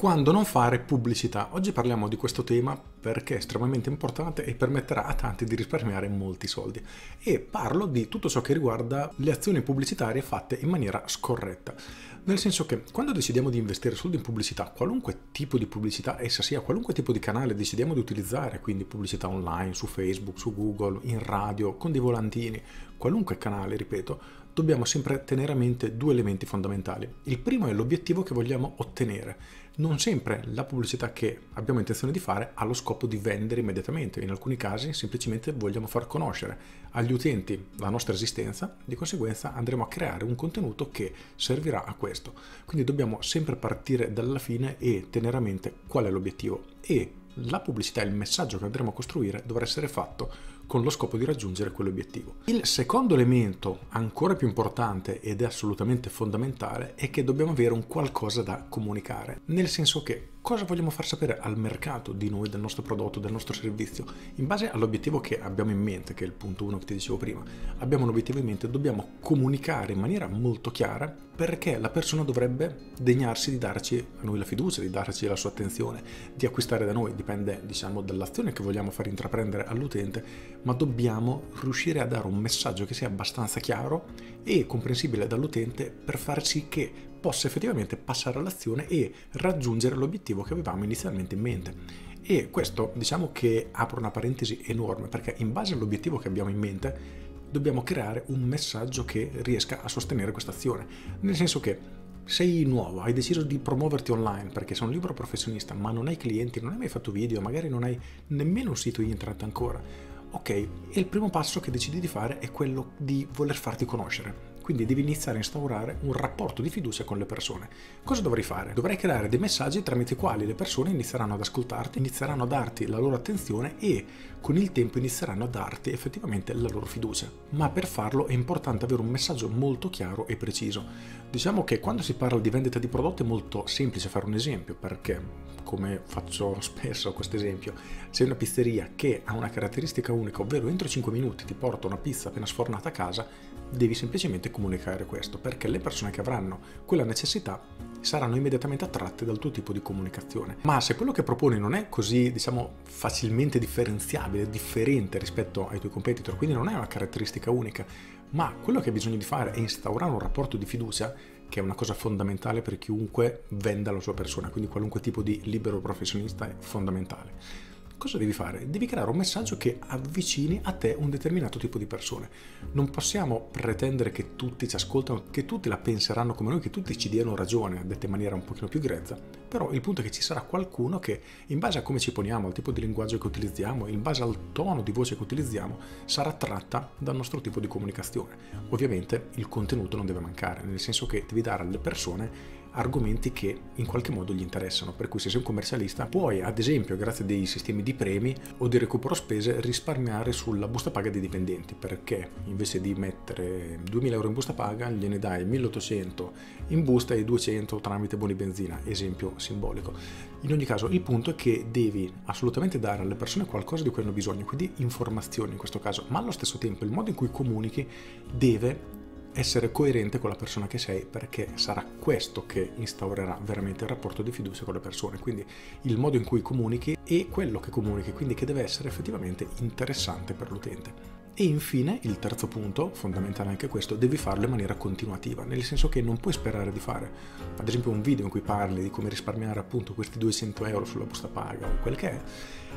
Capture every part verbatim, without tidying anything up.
Quando non fare pubblicità. Oggi parliamo di questo tema perché è estremamente importante e permetterà a tanti di risparmiare molti soldi. E parlo di tutto ciò che riguarda le azioni pubblicitarie fatte in maniera scorretta. Nel senso che quando decidiamo di investire soldi in pubblicità, qualunque tipo di pubblicità essa sia, qualunque tipo di canale decidiamo di utilizzare, quindi pubblicità online, su Facebook, su Google, in radio, con dei volantini, qualunque canale, ripeto, dobbiamo sempre tenere a mente due elementi fondamentali. Il primo è l'obiettivo che vogliamo ottenere. Non sempre la pubblicità che abbiamo intenzione di fare ha lo scopo di vendere immediatamente, in alcuni casi semplicemente vogliamo far conoscere agli utenti la nostra esistenza, di conseguenza andremo a creare un contenuto che servirà a questo. Quindi dobbiamo sempre partire dalla fine e tenere a mente qual è l'obiettivo, e la pubblicità, il messaggio che andremo a costruire dovrà essere fatto con lo scopo di raggiungere quell'obiettivo. Il secondo elemento, ancora più importante ed è assolutamente fondamentale, è che dobbiamo avere un qualcosa da comunicare, nel senso che cosa vogliamo far sapere al mercato di noi, del nostro prodotto, del nostro servizio, in base all'obiettivo che abbiamo in mente, che è il punto uno che ti dicevo prima. Abbiamo un obiettivo in mente, dobbiamo comunicare in maniera molto chiara perché la persona dovrebbe degnarsi di darci a noi la fiducia, di darci la sua attenzione, di acquistare da noi. Dipende, diciamo, dall'azione che vogliamo far intraprendere all'utente, ma dobbiamo riuscire a dare un messaggio che sia abbastanza chiaro e comprensibile dall'utente per far sì che possa effettivamente passare all'azione e raggiungere l'obiettivo che avevamo inizialmente in mente. E questo, diciamo che apre una parentesi enorme, perché in base all'obiettivo che abbiamo in mente dobbiamo creare un messaggio che riesca a sostenere questa azione. Nel senso che sei nuovo, hai deciso di promuoverti online perché sei un libero professionista, ma non hai clienti, non hai mai fatto video, magari non hai nemmeno un sito internet ancora. Ok, e il primo passo che decidi di fare è quello di voler farti conoscere. Quindi devi iniziare a instaurare un rapporto di fiducia con le persone. Cosa dovrei fare? Dovrei creare dei messaggi tramite i quali le persone inizieranno ad ascoltarti, inizieranno a darti la loro attenzione e con il tempo inizieranno a darti effettivamente la loro fiducia. Ma per farlo è importante avere un messaggio molto chiaro e preciso. Diciamo che quando si parla di vendita di prodotti è molto semplice fare un esempio, perché, come faccio spesso questo esempio, sei una pizzeria che ha una caratteristica unica, ovvero entro cinque minuti ti porta una pizza appena sfornata a casa, devi semplicemente comunicare questo, perché le persone che avranno quella necessità saranno immediatamente attratte dal tuo tipo di comunicazione. Ma se quello che proponi non è così, diciamo, facilmente differenziabile, differente rispetto ai tuoi competitor, quindi non è una caratteristica unica, ma quello che hai bisogno di fare è instaurare un rapporto di fiducia, che è una cosa fondamentale per chiunque venda la sua persona, quindi qualunque tipo di libero professionista è fondamentale. Cosa devi fare? Devi creare un messaggio che avvicini a te un determinato tipo di persone. Non possiamo pretendere che tutti ci ascoltano, che tutti la penseranno come noi, che tutti ci diano ragione, detta in maniera un pochino più grezza, però il punto è che ci sarà qualcuno che, in base a come ci poniamo, al tipo di linguaggio che utilizziamo, in base al tono di voce che utilizziamo, sarà tratta dal nostro tipo di comunicazione. Ovviamente il contenuto non deve mancare, nel senso che devi dare alle persone argomenti che in qualche modo gli interessano, per cui se sei un commercialista puoi, ad esempio, grazie a dei sistemi di premi o di recupero spese, risparmiare sulla busta paga dei dipendenti, perché invece di mettere duemila euro in busta paga gliene dai milleottocento in busta e duecento tramite buoni benzina, esempio simbolico. In ogni caso il punto è che devi assolutamente dare alle persone qualcosa di cui hanno bisogno, quindi informazioni in questo caso, ma allo stesso tempo il modo in cui comunichi deve essere coerente con la persona che sei, perché sarà questo che instaurerà veramente il rapporto di fiducia con le persone. Quindi il modo in cui comunichi e quello che comunichi, quindi che deve essere effettivamente interessante per l'utente. E infine il terzo punto, fondamentale anche questo, devi farlo in maniera continuativa, nel senso che non puoi sperare di fare ad esempio un video in cui parli di come risparmiare appunto questi duecento euro sulla busta paga o quel che è,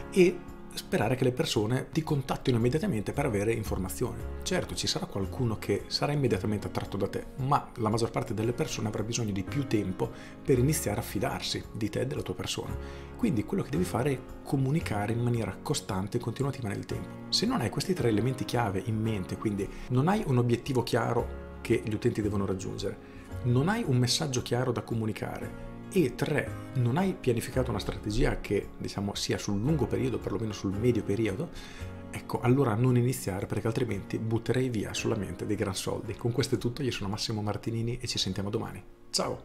e sperare che le persone ti contattino immediatamente per avere informazioni. Certo, ci sarà qualcuno che sarà immediatamente attratto da te, ma la maggior parte delle persone avrà bisogno di più tempo per iniziare a fidarsi di te e della tua persona. Quindi quello che devi fare è comunicare in maniera costante e continuativa nel tempo. Se non hai questi tre elementi chiave in mente, quindi non hai un obiettivo chiaro che gli utenti devono raggiungere, non hai un messaggio chiaro da comunicare, e tre, non hai pianificato una strategia che, diciamo, sia sul lungo periodo, perlomeno sul medio periodo, ecco, allora non iniziare, perché altrimenti butterei via solamente dei gran soldi. Con questo è tutto, io sono Massimo Martinini e ci sentiamo domani. Ciao!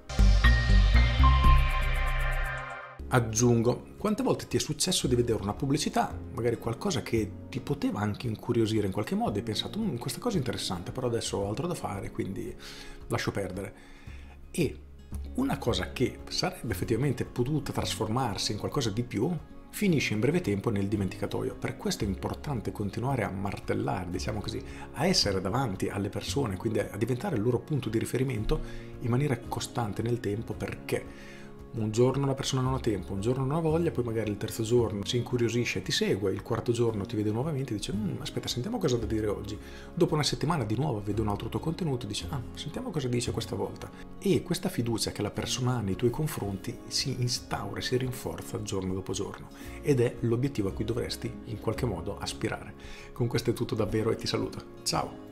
Aggiungo, quante volte ti è successo di vedere una pubblicità, magari qualcosa che ti poteva anche incuriosire in qualche modo e hai pensato, mmm, questa cosa è interessante, però adesso ho altro da fare, quindi lascio perdere. E Una cosa che sarebbe effettivamente potuta trasformarsi in qualcosa di più finisce in breve tempo nel dimenticatoio. Per questo è importante continuare a martellare, diciamo così, a essere davanti alle persone, quindi a diventare il loro punto di riferimento in maniera costante nel tempo, perché un giorno la persona non ha tempo, un giorno non ha voglia, poi magari il terzo giorno si incuriosisce e ti segue, il quarto giorno ti vede nuovamente e dice mm, aspetta, sentiamo cosa ha da dire oggi. Dopo una settimana di nuovo vede un altro tuo contenuto e dice ah, sentiamo cosa dice questa volta. E questa fiducia che la persona ha nei tuoi confronti si instaura e si rinforza giorno dopo giorno, ed è l'obiettivo a cui dovresti in qualche modo aspirare. Con questo è tutto davvero e ti saluto. Ciao!